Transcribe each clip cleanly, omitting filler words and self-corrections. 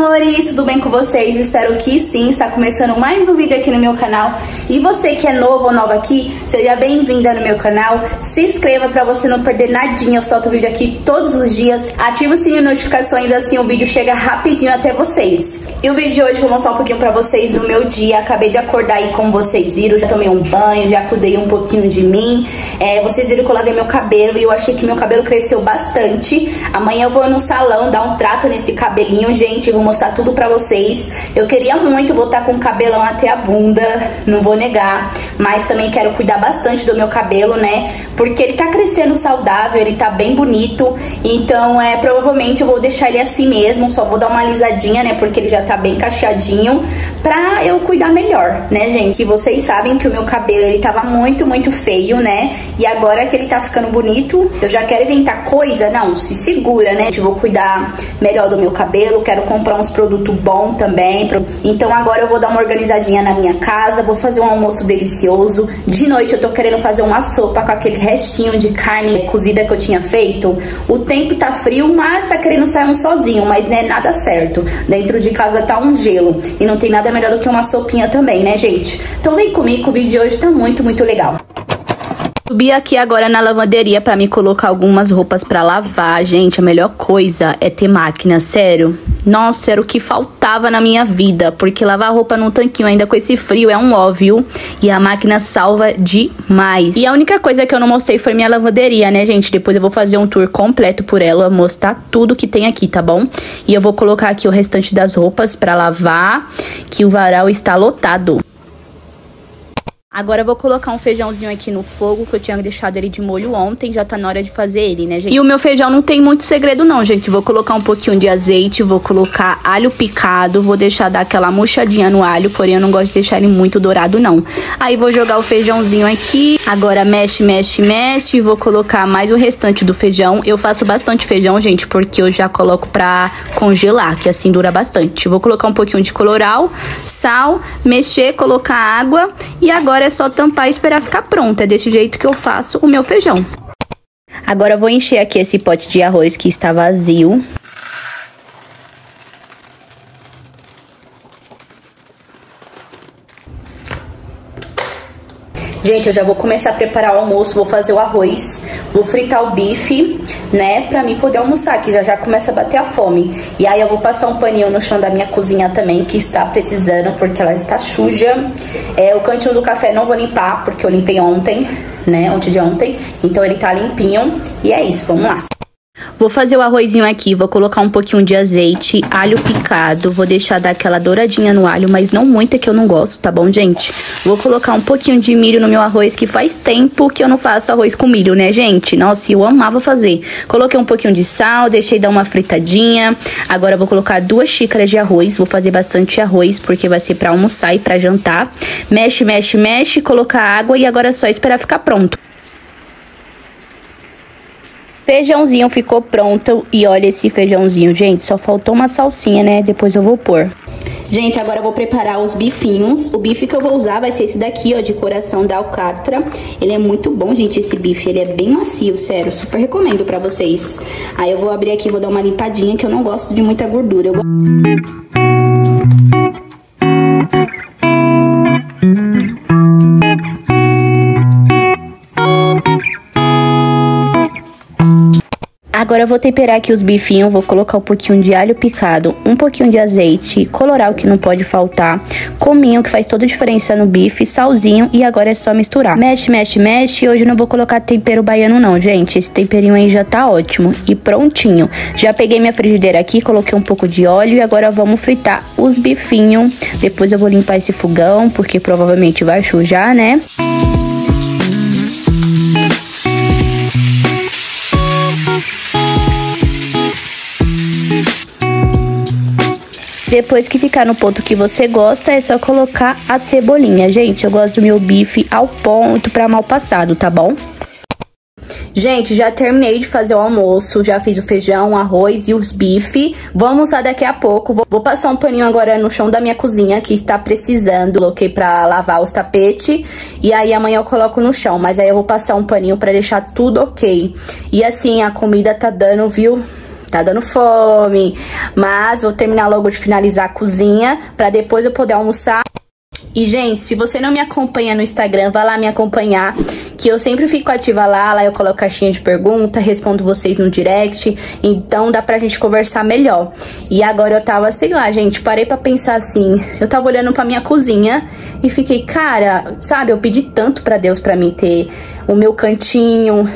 amores, tudo bem com vocês? Espero que sim, está começando mais um vídeo aqui no meu canal. E você que é novo ou nova aqui, seja bem-vinda no meu canal. Se inscreva para você não perder nadinha, eu solto vídeo aqui todos os dias. Ativa o sininho de notificações, assim o vídeo chega rapidinho até vocês. E o vídeo de hoje eu vou mostrar um pouquinho pra vocês do meu dia. Acabei de acordar aí, como vocês viram, já tomei um banho, já cuidei um pouquinho de mim. Vocês viram que eu lavei meu cabelo e eu achei que meu cabelo cresceu bastante. Amanhã eu vou no salão dar um trato nesse cabelinho, gente, eu vou mostrar tudo pra vocês. Eu queria muito voltar com o cabelão até a bunda, não vou negar, mas também quero cuidar bastante do meu cabelo, né? Porque ele tá crescendo saudável, ele tá bem bonito, então provavelmente eu vou deixar ele assim mesmo, só vou dar uma alisadinha, né? Porque ele já tá bem cacheadinho, pra eu cuidar melhor, né, gente? E vocês sabem que o meu cabelo, ele tava muito feio, né? E agora que ele tá ficando bonito, eu já quero inventar coisa, não, se segura, né? Eu vou cuidar melhor do meu cabelo, quero comprar uns produtos bons também. Então agora eu vou dar uma organizadinha na minha casa, vou fazer um almoço delicioso. De noite eu tô querendo fazer uma sopa com aquele restinho de carne cozida que eu tinha feito. O tempo tá frio, mas tá querendo sair um sozinho, mas não é nada certo. Dentro de casa tá um gelo e não tem nada melhor do que uma sopinha também, né, gente? Então vem comigo, o vídeo de hoje tá muito legal. Subi aqui agora na lavanderia pra me colocar algumas roupas pra lavar. Gente, a melhor coisa é ter máquina, sério. Nossa, era o que faltava na minha vida, porque lavar roupa num tanquinho ainda com esse frio é um óbvio. E a máquina salva demais. E a única coisa que eu não mostrei foi minha lavanderia, né, gente? Depois eu vou fazer um tour completo por ela, mostrar tudo que tem aqui, tá bom? E eu vou colocar aqui o restante das roupas pra lavar, que o varal está lotado. Agora eu vou colocar um feijãozinho aqui no fogo, que eu tinha deixado ele de molho ontem, já tá na hora de fazer ele, né, gente? E o meu feijão não tem muito segredo não, gente. Vou colocar um pouquinho de azeite, vou colocar alho picado, vou deixar dar aquela murchadinha no alho, porém eu não gosto de deixar ele muito dourado, não. Aí vou jogar o feijãozinho aqui, agora mexe e vou colocar mais o restante do feijão. Eu faço bastante feijão, gente, porque eu já coloco pra congelar, que assim dura bastante. Vou colocar um pouquinho de colorau, sal, mexer, colocar água e agora é só tampar e esperar ficar pronto. É desse jeito que eu faço o meu feijão. Agora eu vou encher aqui esse pote de arroz que está vazio. Gente, eu já vou começar a preparar o almoço, vou fazer o arroz, vou fritar o bife, né, pra mim poder almoçar, que já começa a bater a fome. E aí eu vou passar um paninho no chão da minha cozinha também, que está precisando, porque ela está suja. O cantinho do café não vou limpar, porque eu limpei ontem, né, antes de ontem, então ele tá limpinho. E é isso, vamos lá. Vou fazer o arrozinho aqui, vou colocar um pouquinho de azeite, alho picado, vou deixar dar aquela douradinha no alho, mas não muita, que eu não gosto, tá bom, gente? Vou colocar um pouquinho de milho no meu arroz, que faz tempo que eu não faço arroz com milho, né, gente? Nossa, eu amava fazer. Coloquei um pouquinho de sal, deixei dar uma fritadinha. Agora eu vou colocar 2 xícaras de arroz, vou fazer bastante arroz, porque vai ser pra almoçar e pra jantar. Mexe, colocar água e agora é só esperar ficar pronto. Feijãozinho ficou pronto e olha esse feijãozinho, gente, só faltou uma salsinha, né, depois eu vou pôr. Gente, agora eu vou preparar os bifinhos. O bife que eu vou usar vai ser esse daqui, ó, de coração da alcatra. Ele é muito bom, gente, esse bife, ele é bem macio, sério, super recomendo pra vocês. Aí eu vou abrir aqui, vou dar uma limpadinha, que eu não gosto de muita gordura. Agora eu vou temperar aqui os bifinhos, vou colocar um pouquinho de alho picado, um pouquinho de azeite, colorau que não pode faltar, cominho que faz toda a diferença no bife, salzinho e agora é só misturar. Mexe. Hoje eu não vou colocar tempero baiano não, gente, esse temperinho aí já tá ótimo e prontinho. Já peguei minha frigideira aqui, coloquei um pouco de óleo e agora vamos fritar os bifinhos. Depois eu vou limpar esse fogão, porque provavelmente vai sujar, né? Depois que ficar no ponto que você gosta, é só colocar a cebolinha. Gente, eu gosto do meu bife ao ponto, pra mal passado, tá bom? Gente, já terminei de fazer o almoço, já fiz o feijão, o arroz e os bife. Vou almoçar daqui a pouco. Vou passar um paninho agora no chão da minha cozinha, que está precisando. Coloquei pra lavar os tapetes. E aí amanhã eu coloco no chão, mas aí eu vou passar um paninho pra deixar tudo ok. E assim, a comida tá dando, viu? tá dando fome. Mas vou terminar logo de finalizar a cozinha pra depois eu poder almoçar. E, gente, se você não me acompanha no Instagram, vai lá me acompanhar, que eu sempre fico ativa lá eu coloco caixinha de pergunta, respondo vocês no direct, então dá pra gente conversar melhor. E agora eu tava, sei lá, gente, parei pra pensar assim, eu tava olhando pra minha cozinha e fiquei, cara, sabe, eu pedi tanto pra Deus pra mim ter o meu cantinho,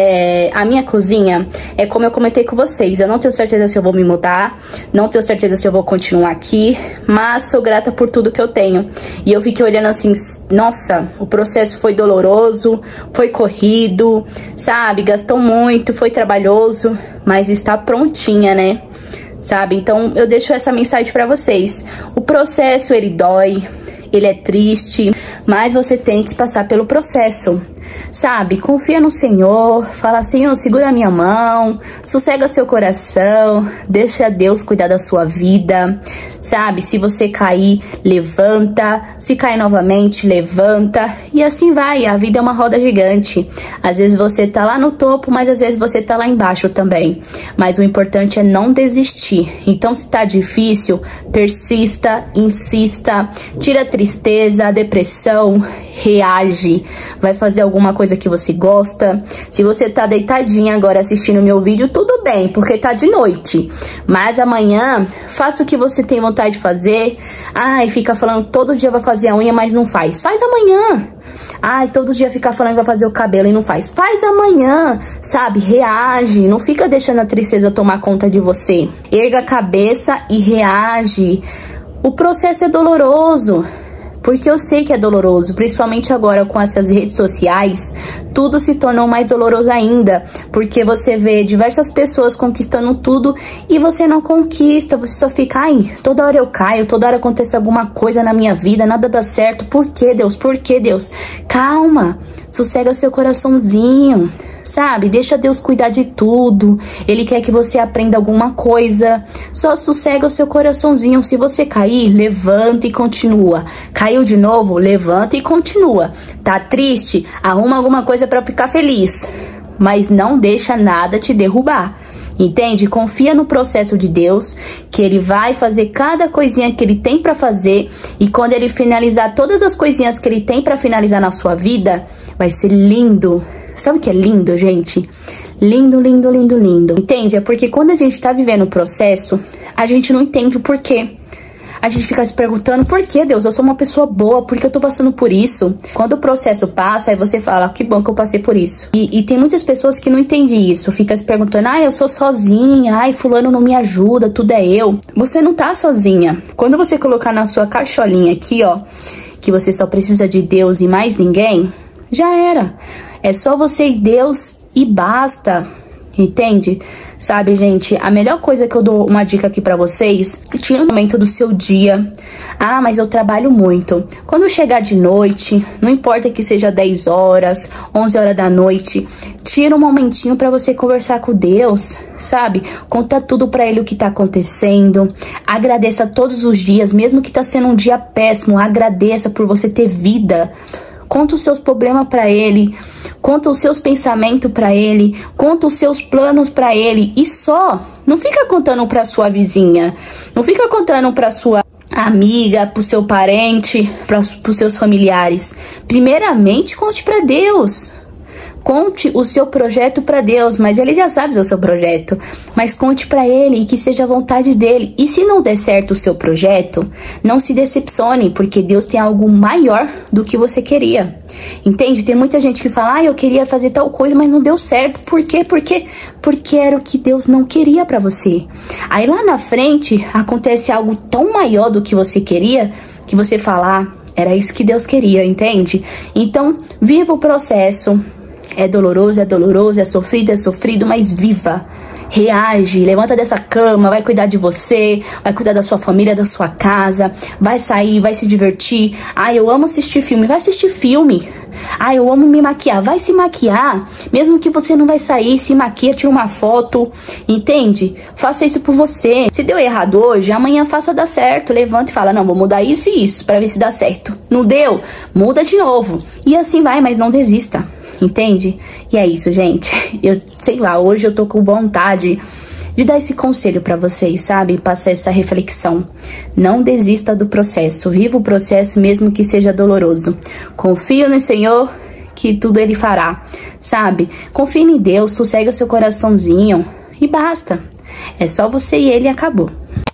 a minha cozinha, é como eu comentei com vocês, eu não tenho certeza se eu vou me mudar, não tenho certeza se eu vou continuar aqui, mas sou grata por tudo que eu tenho. E eu fiquei olhando assim, nossa, o processo foi doloroso, foi corrido, sabe, gastou muito, foi trabalhoso, mas está prontinha, né? Sabe, então eu deixo essa mensagem pra vocês. O processo, ele dói, ele é triste, mas você tem que passar pelo processo. Sabe, confia no Senhor, fala, Senhor, segura a minha mão, sossega seu coração, deixa Deus cuidar da sua vida, sabe, se você cair, levanta, se cair novamente, levanta, e assim vai, a vida é uma roda gigante, às vezes você tá lá no topo, mas às vezes você tá lá embaixo também, mas o importante é não desistir, então se tá difícil, persista, insista, tira a tristeza, a depressão, reage, vai fazer alguma coisa que você gosta. Se você tá deitadinha agora assistindo meu vídeo, tudo bem, porque tá de noite, mas amanhã faça o que você tem vontade de fazer. Ai, fica falando todo dia vai fazer a unha, mas não faz amanhã. Ai, todo dia fica falando que vai fazer o cabelo e não faz amanhã, sabe, reage, não fica deixando a tristeza tomar conta de você, erga a cabeça e reage. O processo é doloroso, porque eu sei que é doloroso, principalmente agora com essas redes sociais, tudo se tornou mais doloroso ainda, porque você vê diversas pessoas conquistando tudo e você não conquista, você só fica, ai, toda hora eu caio, toda hora acontece alguma coisa na minha vida, nada dá certo, por que Deus? Por que Deus? Calma, sossega seu coraçãozinho, sabe? Deixa Deus cuidar de tudo, Ele quer que você aprenda alguma coisa, só sossega o seu coraçãozinho. Se você cair, levanta e continua. Caiu de novo, levanta e continua. Tá triste? Arruma alguma coisa pra ficar feliz, mas não deixa nada te derrubar. Entende? Confia no processo de Deus, que Ele vai fazer cada coisinha que Ele tem pra fazer, e quando Ele finalizar todas as coisinhas que Ele tem pra finalizar na sua vida, vai ser lindo. Sabe o que é lindo, gente? Lindo, lindo, lindo, lindo. Entende? É porque quando a gente tá vivendo o processo, a gente não entende o porquê. A gente fica se perguntando, por que, Deus? Eu sou uma pessoa boa, por que eu tô passando por isso? Quando o processo passa, aí você fala, que bom que eu passei por isso. E tem muitas pessoas que não entendem isso, fica se perguntando, eu sou sozinha, fulano não me ajuda, tudo é eu. Você não tá sozinha. Quando você colocar na sua caixolinha aqui, ó, que você só precisa de Deus e mais ninguém, já era. É só você e Deus e basta, entende? Sabe, gente, a melhor coisa que eu dou uma dica aqui pra vocês, tira um momento do seu dia. Mas eu trabalho muito. Quando chegar de noite, não importa que seja 10 horas, 11 horas da noite, tira um momentinho pra você conversar com Deus, sabe? Conta tudo pra Ele o que tá acontecendo. Agradeça todos os dias, mesmo que tá sendo um dia péssimo, agradeça por você ter vida. Conta os seus problemas pra Ele, conta os seus pensamentos pra Ele, conta os seus planos pra Ele, e só. Não fica contando pra sua vizinha, não fica contando pra sua amiga, pro seu parente, pros seus familiares. Primeiramente, conte pra Deus. Conte o seu projeto pra Deus, mas Ele já sabe do seu projeto. Mas conte pra Ele e que seja a vontade dEle. E se não der certo o seu projeto, não se decepcione, porque Deus tem algo maior do que você queria. Entende? Tem muita gente que fala, eu queria fazer tal coisa, mas não deu certo. Por quê? Porque era o que Deus não queria pra você. Aí lá na frente, acontece algo tão maior do que você queria, que você fala, era isso que Deus queria, entende? Então, viva o processo. É doloroso, é sofrido, mas viva. Reage, levanta dessa cama, vai cuidar de você, vai cuidar da sua família, da sua casa, vai sair, vai se divertir. Eu amo assistir filme, vai assistir filme. Eu amo me maquiar, vai se maquiar. Mesmo que você não vai sair, se maquia, tira uma foto, entende? Faça isso por você. Se deu errado hoje, amanhã faça dar certo. Levanta e fala, não, vou mudar isso e isso pra ver se dá certo. Não deu? Muda de novo. E assim vai, mas não desista. Entende? E é isso, gente. Eu sei lá, hoje eu tô com vontade de dar esse conselho pra vocês, sabe? Passar essa reflexão. Não desista do processo. Viva o processo mesmo que seja doloroso. Confia no Senhor que tudo Ele fará, sabe? Confie em Deus, sossega o seu coraçãozinho e basta. É só você e Ele e acabou.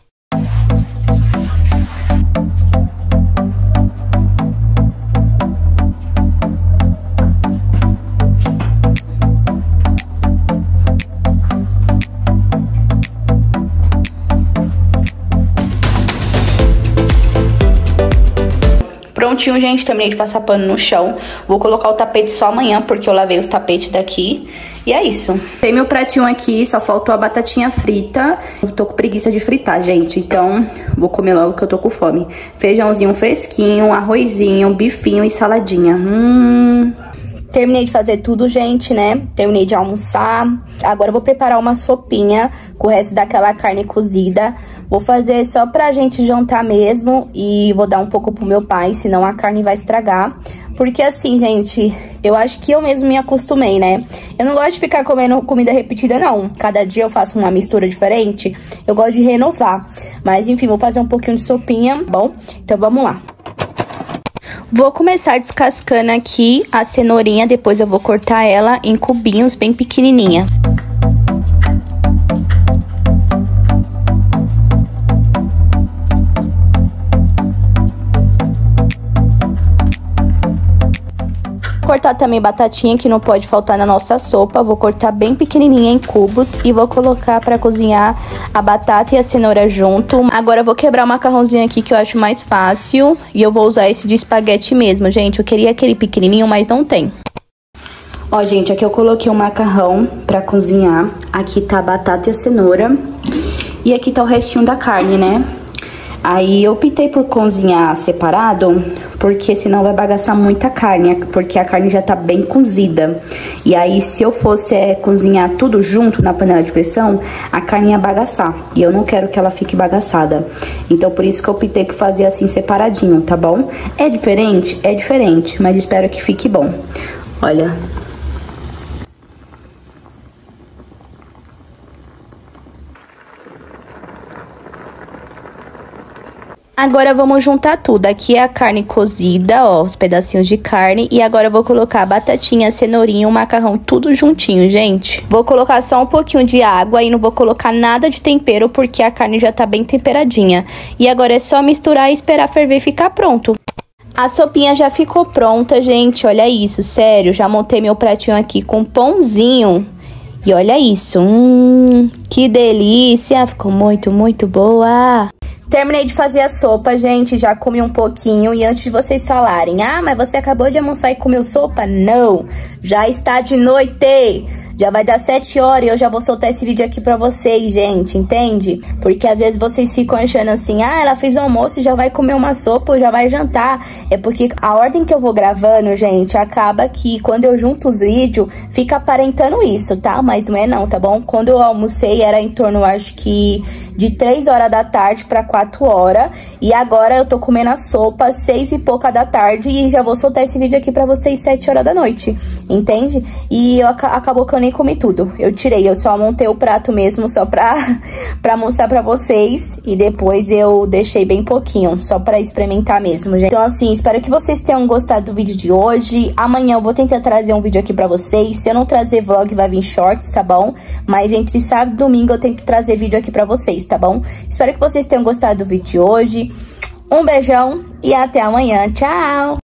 Prontinho, gente, terminei de passar pano no chão. Vou colocar o tapete só amanhã, porque eu lavei os tapetes daqui. E é isso. Tem meu pratinho aqui, só faltou a batatinha frita. Eu tô com preguiça de fritar, gente, então vou comer logo que eu tô com fome. Feijãozinho fresquinho, arrozinho, bifinho e saladinha. Terminei de fazer tudo, gente, né? Terminei de almoçar. Agora eu vou preparar uma sopinha com o resto daquela carne cozida. Vou fazer só pra gente jantar mesmo e vou dar um pouco pro meu pai, senão a carne vai estragar. Porque assim, gente, eu acho que eu mesmo me acostumei, né? Eu não gosto de ficar comendo comida repetida, não. Cada dia eu faço uma mistura diferente, eu gosto de renovar. Mas enfim, vou fazer um pouquinho de sopinha, bom? Então vamos lá. Vou começar descascando aqui a cenourinha, depois eu vou cortar ela em cubinhos bem pequenininha. Cortar também batatinha, que não pode faltar na nossa sopa. Vou cortar bem pequenininha em cubos e vou colocar pra cozinhar a batata e a cenoura junto. Agora eu vou quebrar o macarrãozinho aqui, que eu acho mais fácil, e eu vou usar esse de espaguete mesmo, gente. Eu queria aquele pequenininho, mas não tem. Ó, gente, aqui eu coloquei o macarrão pra cozinhar. Aqui tá a batata e a cenoura. E aqui tá o restinho da carne, né? Aí eu optei por cozinhar separado, porque senão vai bagaçar muita carne, porque a carne já tá bem cozida. E aí se eu fosse cozinhar tudo junto na panela de pressão, a carne ia bagaçar. E eu não quero que ela fique bagaçada. Então por isso que eu optei por fazer assim separadinho, tá bom? É diferente? É diferente, mas espero que fique bom. Olha... Agora vamos juntar tudo. Aqui é a carne cozida, ó, os pedacinhos de carne. E agora eu vou colocar a batatinha, a cenourinha, o macarrão, tudo juntinho, gente. Vou colocar só um pouquinho de água e não vou colocar nada de tempero, porque a carne já tá bem temperadinha. E agora é só misturar e esperar ferver e ficar pronto. A sopinha já ficou pronta, gente. Olha isso, sério. Já montei meu pratinho aqui com pãozinho. E olha isso. Que delícia. Ficou muito, muito boa. Terminei de fazer a sopa, gente, já comi um pouquinho. E antes de vocês falarem, ah, mas você acabou de almoçar e comeu sopa? Não, já está de noite. Já vai dar 7 horas e eu já vou soltar esse vídeo aqui pra vocês, gente, entende? Porque às vezes vocês ficam achando assim, ah, ela fez o almoço e já vai comer uma sopa ou já vai jantar. É porque a ordem que eu vou gravando, gente, acaba que quando eu junto os vídeos, fica aparentando isso, tá? Mas não é não, tá bom? Quando eu almocei era em torno, acho que... de 3 horas da tarde pra 4 horas. E agora eu tô comendo a sopa 6 e pouca da tarde. E já vou soltar esse vídeo aqui pra vocês 7 horas da noite. Entende? E acabou que eu nem comi tudo. Eu tirei, eu só montei o prato mesmo só pra mostrar pra vocês. E depois eu deixei bem pouquinho, só pra experimentar mesmo, gente. Então assim, espero que vocês tenham gostado do vídeo de hoje. Amanhã eu vou tentar trazer um vídeo aqui pra vocês. Se eu não trazer vlog, vai vir shorts, tá bom? Mas entre sábado e domingo eu tento trazer vídeo aqui pra vocês, tá bom? Espero que vocês tenham gostado do vídeo de hoje. Um beijão e até amanhã. Tchau!